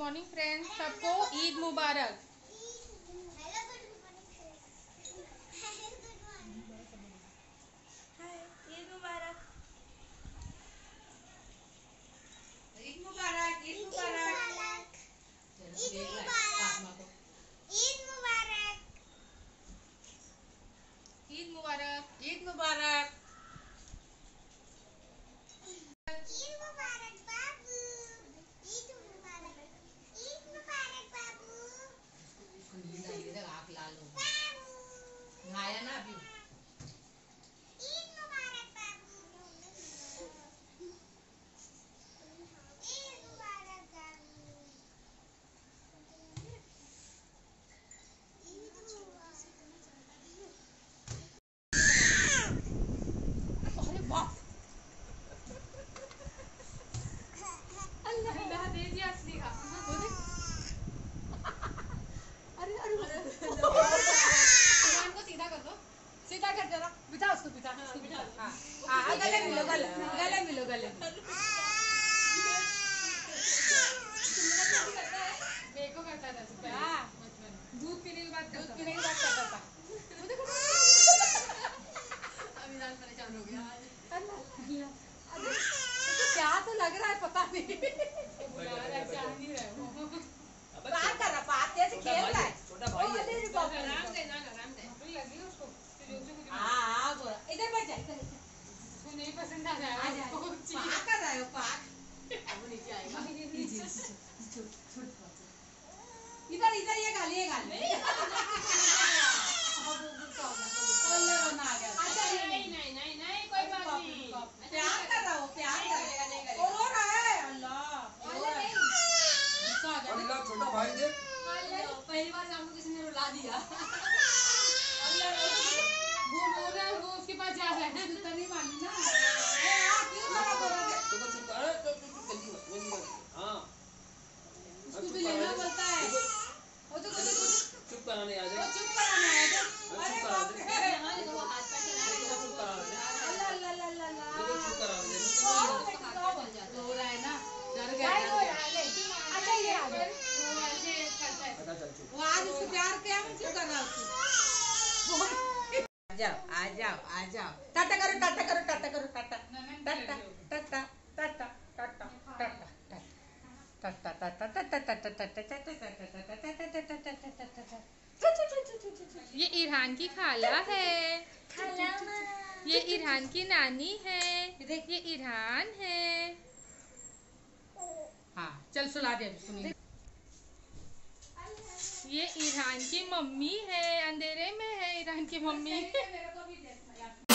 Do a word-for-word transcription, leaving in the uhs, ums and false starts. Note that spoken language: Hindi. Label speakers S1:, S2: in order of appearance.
S1: मॉर्निंग फ्रेंड्स, सबको ईद मुबारक।
S2: ईद मुबारक।
S3: ईद मुबारक। ईद मुबारक।
S2: ईद मुबारक। ईद मुबारक।
S1: ईद मुबारक।
S3: ईद मुबारक।
S2: ईद मुबारक बाबू। ईद मुबारक। ईद मुबारक बाबू।
S3: नींद आई है, आँख लाल हो गई।
S2: बाबू
S3: नहाया ना अभी?
S2: ईद मुबारक बाबू। ईद मुबारक बाबू। ईद
S1: अरे वाह, अल्लाह अल्लाह दे दिया असली का। अरे अरे भगवान को सीधा कर दो, सीधा कर जरा, बिठा उसको, बिठा उसको, बिठा। हाँ हाँ, गले मिलो, गले गले मिलो, गले मिलो। देखो करता था सुबह, हाँ दूध पीने की बात दूध पीने की बात करता था।
S3: अभी परेशान हो गया।
S1: अरे तो क्या तो लग रहा है, पता नहीं बुला रहा है, चाह नहीं रहे हो।
S3: बात कर रहा, बात कैसे खेल रहा है? छोटा भाई है।
S1: आराम से ना, आराम से लगी उसको।
S3: हाँ हाँ, बोला इधर बैठ जा, इधर
S1: उसको नहीं पसंद आ रहा है, उसको चाहिए।
S3: पाक कर रहा है, पाक। अब नीचे आएगा। इधर इधर ये गाली, ये गाली।
S1: नहीं नहीं नहीं नहीं, कोई बात नहीं।
S3: प्यार कर रहा हो, प्यार कर रहा है। और रो रहा है, अल्लाह।
S4: अल्लाह छोटा भाई देख।
S3: पहली बार शाम को किसी ने रुला दिया।
S1: वो रो रहा है, वो उसके पास जा रहा है।
S3: जूता नहीं मानी ना। ए आ क्यों खड़ा कर रहा है?
S4: तो चुप कर, तो चुप जल्दी मत, जल्दी मत। हां,
S3: उसको भी लेना बोलता है। वो तो कहते
S4: चुप कराने आ
S3: वो
S4: जा।
S3: चुप कराना है। अरे बाप रे।
S4: देखो चुप करा दे,
S3: अल्लाह अल्लाह अल्लाह अल्लाह।
S4: देखो चुप करा दे।
S3: रो रहा है ना, डर गया, डर गया।
S1: अच्छा ये आ गया, वो ऐसे करता है।
S4: अच्छा चल चुप।
S3: वो आज उसको प्यार किया, हम क्यों कर रहा उसको? आ जाओ, आ जाओ, आ जाओ। टाटा करो, टाटा करो, टाटा करो, टाटा। टाटा, टाटा, टाटा, टाटा, टाटा, टाटा, टाटा, टाटा, टाटा, टाटा, टाटा।
S1: ये इरहान की खाला है,
S2: खाला
S1: ये इरहान की नानी है, ये इरहान है।
S3: हाँ चल सुला दे, सुनी।
S1: ये इरहान की मम्मी है, अंधेरे में है इरहान की मम्मी।